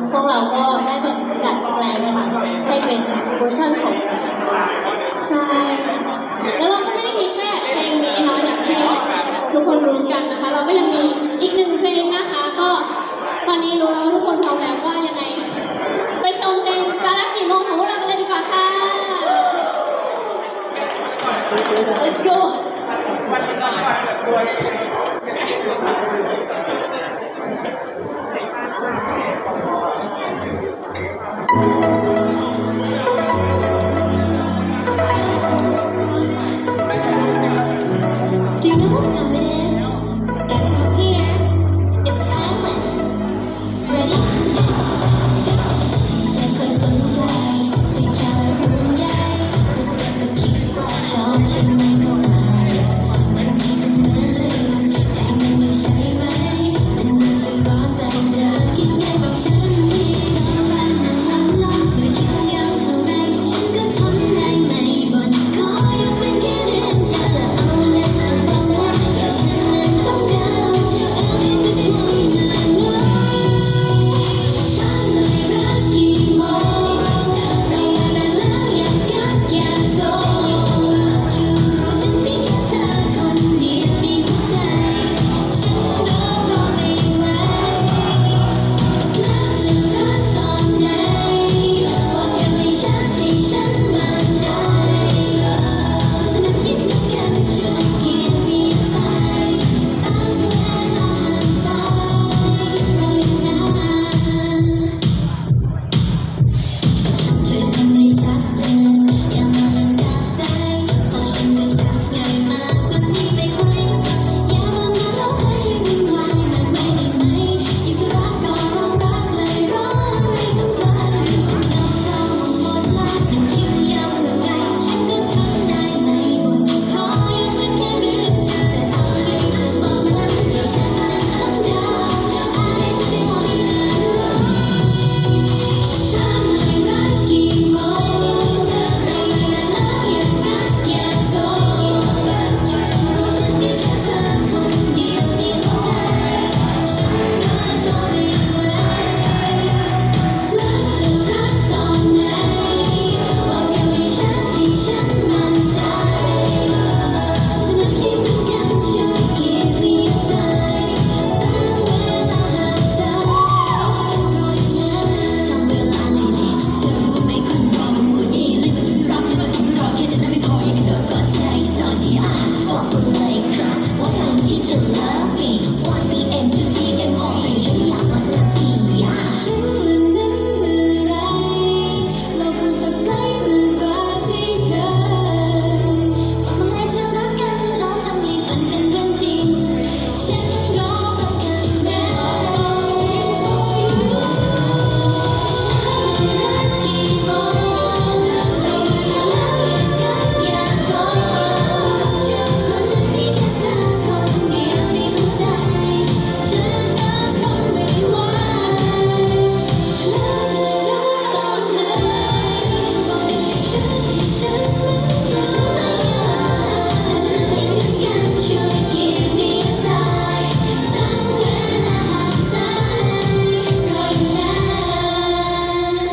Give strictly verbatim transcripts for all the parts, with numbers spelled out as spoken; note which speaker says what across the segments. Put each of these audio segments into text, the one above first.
Speaker 1: พวกเราก็ได้แบบดัดแปลงนะคะให้เป็นเวอร์ชันของใช่แล้วเราก็ไม่ได้มีแค่เพลงนี้เนาะอย่างที่ทุกคนรู้กันนะคะเราก็ยังมีอีกหนึ่งเพลงนะคะก็ตอนนี้รู้แล้วว่าทุกคนพร้อมแล้วก็ยังไงไปชมเพลงจะรักกี่โมงของพวกเรากันเลยดีกว่าค่ะ Let's go Do you know what time it is? Guess who's here? It's Kylan's. Ready? จะคอยสนใจจะแค่ห่วงใยจะเธอก็คิดว่าชอบฉันไม่เท่าไหร่บางทีก็เหมือนลืมแต่มันอยู่ใช่ไหมแต่มันจะร้อนใจเธอคิดไงบอกฉันทีน้ำลายน้ำลายลอยไม่คิดยาวเท่าไรฉันก็ทนได้ไหมบนคอยกเป็นแค่เรื่องเธอจะเอาอะไรจะบอกว่าอย่าฉันนั้นต้องเดาอะไรจะได้มองหน้าน้อยถ้าไม่รักกี่โมงเราเวลาแล้วอยากกัดอยากโดนจูบฉันมีแค่เธอคนเดียวในหัวใจฉันรอรอไม่ไหวแล้วจะรักตอนไหนบอกกันให้ฉันให้ฉันมั่นใจจะนับคิดนับกันช่วย give me a sign ตั้งเวลาหันซ้ายรออยู่นานเธอทำให้ชัดเจนอย่ามองกัดใจเพราะฉันจะชักง่ายมากกว่านี้ไม่ไหวอย่ามองมาแล้วให้วุ่นวายมันไม่ได้ไหมยิ่งจะรักก็ลองรักเลยร้องอะไรต้องใจน้องเราหมดละมันคิวยาวเท่าไรฉันก็ทนได้ไหมบนคอยมันแค่เรื่องเธอจะเอาอะไรจะบอกว่าเดี๋ยวฉันนั้นต้องเดาอะไรจะได้มองหน้าน้อยถ้าไม่รักกี่โมงเราเวลาแล้วอยากกัดอยากโดนช่วยรู้ฉันมีแค่เธอคนเดียวในหัวใจฉันรักก็ไม่ไหวแล้วจะรักตอนไหนบอกกันให้ฉันให้ฉันมั่นใจจะนับคิดนับกันช่วย give me a sign ตั้งเวลาหันซ้ายรออยู่นานทำเวลาในลีกเธอรู้ว่าไม่ควรรอมันควรดีเลยมันจะไม่รักเลยมันจะไม่รอแค่จะได้ไม่พอยังไม่เลิกก่อนใจสองสี่อ่ะบอกกันเลยครับว่าทางที่จะ love me one p m two p m all free ฉันไม่อยากมาสักทีอยากถึงวันนั้นเมื่อไรโลกคงสดใสเหมือนกว่าที่เคยบอกมาให้เธอรักกันแล้วทำให้ฝันเป็นเรื่องจริงฉันรอฟังกันแม้รักกี่โมงเราเวลาแล้วอยากกัดอยากโดนช่วยรู้ฉันมีแค่เธอคนเดียวในหัวใจฉันรักทนไม่ไหวแล้วจะรักตอนไหนบอกให้ฉันให้ฉันมั่นใจฉันไม่ทำจะนับคิดนับกันช่วย give me a sign ตั้งเวลาหันซ้ายรออยู่นาน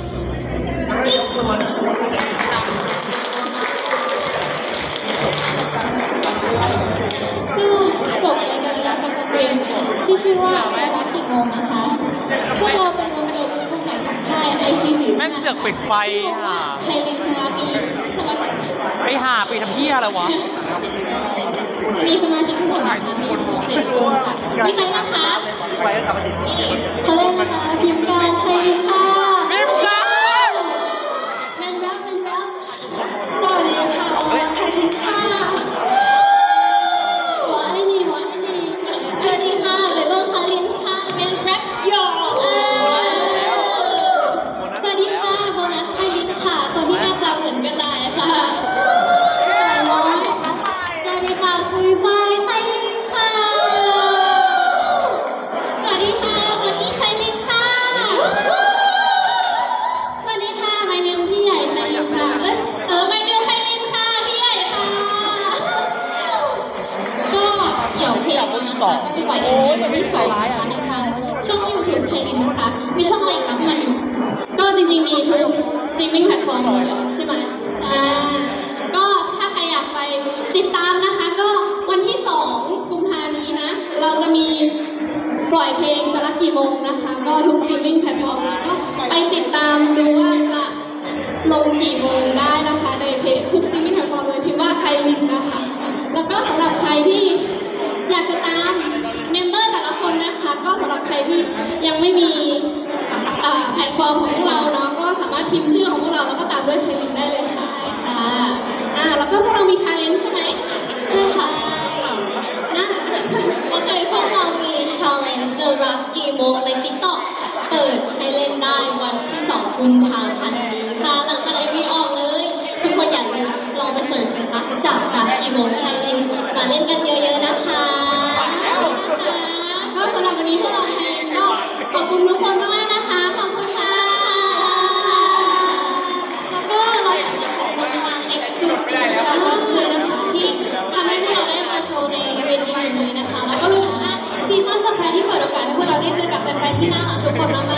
Speaker 1: ก็จบเลยกันแล้วนะคะกับเพลงที่ชื่อว่าจะรักกี่โมงนะคะพวกเราเป็นวงเกิร์ลกรุ๊ปใหม่ของค่าย ไอ ซี สี่
Speaker 2: แม่งเสือกปิดไฟ
Speaker 1: ชื่อว่า
Speaker 2: ค่ะ
Speaker 1: ไทยลิสนะคะมีสมาชิก
Speaker 2: ไอ้ห่าไปทำเพี้ยอะไรวะ
Speaker 1: มีสมาชิกทั้งหมดนะคะมีทั้งหมดเจ็ดคนค่ะมีใครบ้างคะ
Speaker 3: ไปแล้วกลับมาติด
Speaker 1: นี่เขาเล่นนะคะพิมพ์การไทยลินค่ะ
Speaker 2: พิมพ์การ
Speaker 1: แมนรับแมนรับสวัสดีค่ะออไทยลินค่ะหัวไอ้นี่หัวไอ้นี่สวัสดีค่ะเบเบิลคาลินค่ะแมนรับหยอกสวัสดีค่ะโบนัสไทยลินค่ะคนที่หน้าตาเหมือนกันได้ค่ะสวัสดีค่ะคุยไฟไทยลินค่ะสวัสดีค่ะคนนี้ไทยลินค่ะ
Speaker 3: เพลงจะรักกี่โมงนะคะ ก็ทุกสตรีมมิ่งแพลตฟอร์มนี้ก็ไปติดตามดูว่าจะลงกี่โมงได้นะคะในเพจทุกสตรีมมิ่งแพลตฟอร์มเลยพิมพ์ว่าไคลินนะคะแล้วก็สำหรับใครที่อยากจะตามเมมเบอร์แต่ละคนนะคะก็สำหรับใครที่ยังไม่มีเอ่อแพลตฟอร์มของพวกเราเนาะก็สามารถพิมพ์ชื่อของพวกเราแล้วก็ตามด้วยไคลินได้เลยค่ะค่ะอ่าแล้วก็พวกเรามีชาเลนจ์ใช่ไหมใช่ค่ะนะโอเคพวกเรามีชาเลนจ์จะรักกี่โมงใน ติ๊กต็อก เปิดให้เล่นได้วันที่สองกุมภาพันธ์นี้ค่ะหลังจากไอพีออกเลยทุกคนอย่าลืมลองไปเสิร์ชนะคะจับรักกี่โมงไคลินมาเล่นกันเยอะๆนะคะก็สำหรับวันนี้พวกเราไคลินก็ขอบคุณทุกคนมากๆนะคะขอบคุณค่ะแล้วก็เราอยากจะขอบคุณทาง Exclusive และคอนเสิร์ตนะคะที่ทำให้พวกเราได้มาโชว์ในเวทีแห่งนี้นะคะแล้วก็รวมถึงซีคอนสแควร์ที่เปิดโอกาสให้พวกเราได้เจอกับแฟนๆที่น่ารักทุกคนมาก